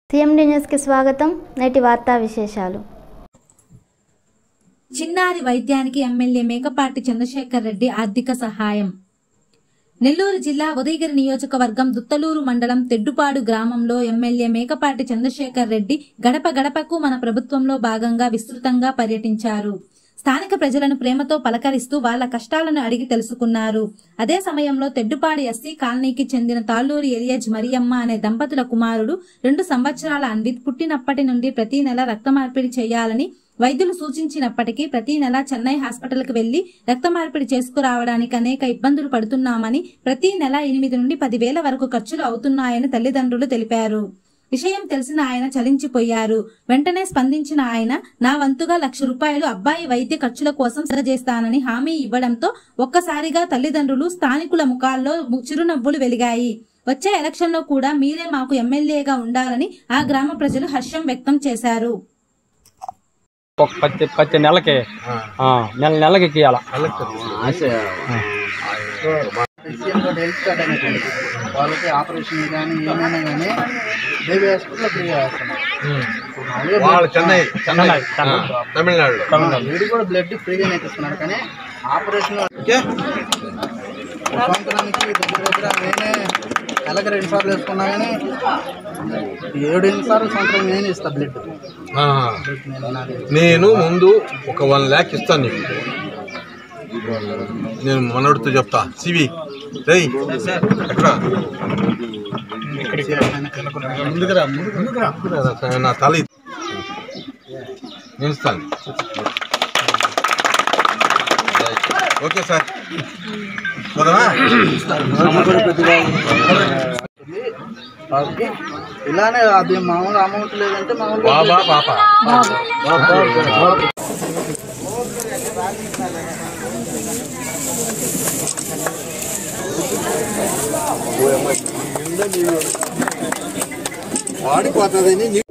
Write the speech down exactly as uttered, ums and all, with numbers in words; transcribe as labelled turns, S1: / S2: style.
S1: CMD news కి స్వాగతం. నేటి వార్తా విశేషాలు.
S2: చిన్నారి వైద్యానికి ఎమ్మెల్యే మేకపాటి చంద్రశేఖర్ రెడ్డి ఆర్థిక సహాయం. నెల్లూరు జిల్లా ఉదయగిరి నియోజకవర్గం దుత్తలూరు మండలం తెడ్డుపాడు గ్రామంలో ఎమ్మెల్యే మేకపాటి చంద్రశేఖర్ రెడ్డి గడప గడపకు మన ప్రభుత్వంలో భాగంగా విస్తృతంగా పర్యటించారు. స్థానిక ప్రజలను ప్రేమతో పలకరిస్తూ వాళ్ల కష్టాలను అడిగి తెలుసుకున్నారు. అదే సమయంలో తెడ్డుపాడు ఎస్సీ కాలనీకి చెందిన తాళ్లూరి ఎలియజ్ మరియమ్మ అనే దంపతుల కుమారుడు రెండు సంవత్సరాల అన్విత్ పుట్టినప్పటి నుండి ప్రతి నెల రక్త మార్పిడి చేయాలని వైద్యులు సూచించినప్పటికీ ప్రతి నెల చెన్నై హాస్పిటల్కి వెళ్లి రక్త మార్పిడి చేసుకురావడానికి అనేక ఇబ్బందులు పడుతున్నామని, ప్రతి నెల ఎనిమిది నుండి పదివేల వరకు ఖర్చులు అవుతున్నాయని తల్లిదండ్రులు తెలిపారు. విషయం తెలిసిన ఆయన చలించిపోయారు. వెంటనే స్పందించిన ఆయన నా వంతుగా లక్ష రూపాయలు అబ్బాయి వైద్య ఖర్చుల కోసం సరిచేస్తానని హామీ ఇవ్వడంతో ఒక్కసారిగా తల్లిదండ్రులు, స్థానికుల ముఖాల్లో చిరునవ్వులు వెలిగాయి. వచ్చే ఎలక్షన్ లో కూడా మీరే మాకు ఎమ్మెల్యేగా ఉండాలని ఆ గ్రామ ప్రజలు హర్షం వ్యక్తం చేశారు.
S3: ప్రతి ప్రతి నెలకి నెల నెలకి ఇవ్వాల
S4: వాళ్ళకి ఆపరేషన్ కానీ ఏమైనా కానీ బేబీ హాస్పిటల్ ఫ్రీగా వేస్తున్నారు. చెన్నై చెన్నై తమిళనాడు వీడి కూడా బ్లడ్ ఫ్రీగానే ఇస్తున్నారు. కానీ ఆపరేషన్ సంవత్సరానికి దగ్గర దగ్గర నేనే నెలకి రెండు సార్లు వేసుకున్నా కానీ ఏడు ఎనిమిది సార్లు సంవత్సరం నేనే ఇస్తా బ్లడ్.
S5: నేను ముందు ఒక వన్ ల్యాక్ ఇస్తాను నీకు. నేను మనోడితో చెప్తా. సివి రై ఎక్కడ నా తల నేను ఇస్తాను. Okay sir.
S4: ఇలానే అది మామూలు అమౌంట్ లేదంటే మామూలు
S5: బాబా పాప వాడిపోతుంది.